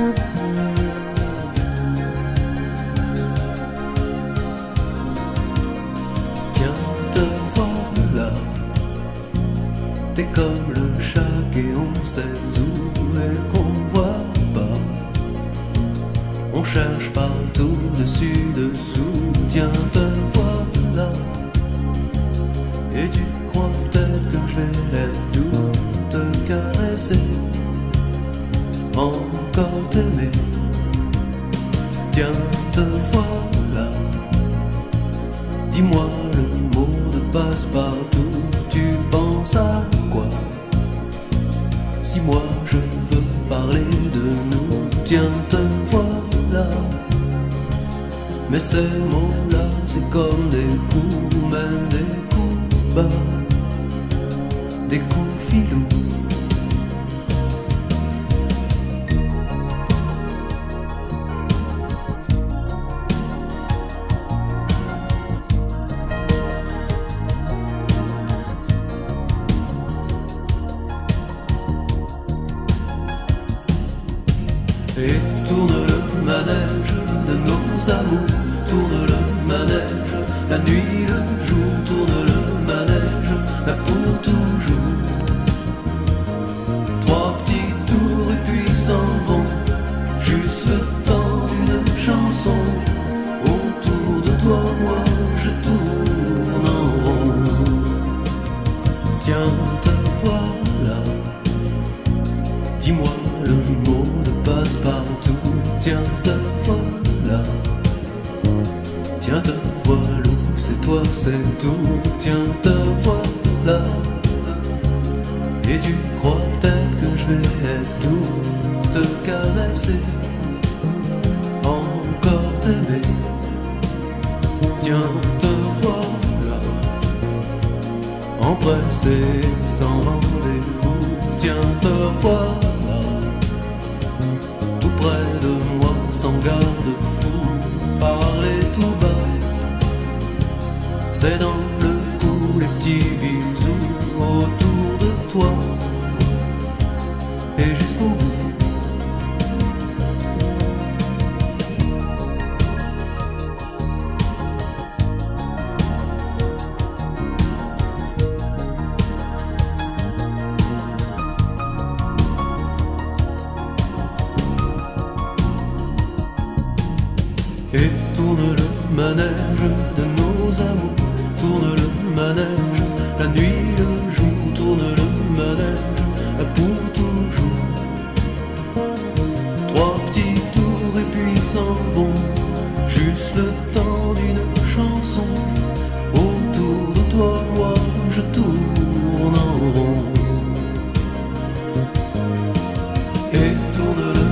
Tiens, te voilà. T'es comme le chat et on sait où et qu'on voit pas. On cherche partout, dessus, dessous. Tiens, te voilà. Et tu crois peut-être que je vais les doux te caresser, encore t'aimer. Tiens, te voilà. Dis-moi le mot de passe-partout. Tu penses à quoi? Si moi je veux parler de nous, tiens, te voilà. Mais ces mots-là, c'est comme des coups, même des coups bas, des coups filous. Et tourne le manège de nos amours, tourne le manège, la nuit, le jour, tourne le manège, là pour toujours. Trois petits tours et puis s'en vont, juste le temps d'une chanson. Autour de toi, moi, je tourne en rond. Tiens, te voilà. Dis-moi le mot de passe-partout. Tiens, te voilà. Tiens, te voilà, c'est toi, c'est tout. Tiens, te voilà. Et tu crois peut-être que je vais être doux, te caresser, encore t'aimer. Tiens, te voilà. Empressé, sans rendez-vous. Tiens, te voilà. Tout près de moi, sans garde-fou, parler tout bas. C'est dans le cou, les petits bisous autour de toi et jusqu'au bout. Et tourne le manège de nos amours, tourne le manège, la nuit, le jour, tourne le manège, pour toujours. Trois petits tours et puis s'en vont, juste le temps d'une chanson. Autour de toi, moi, je tourne en rond. Et tourne le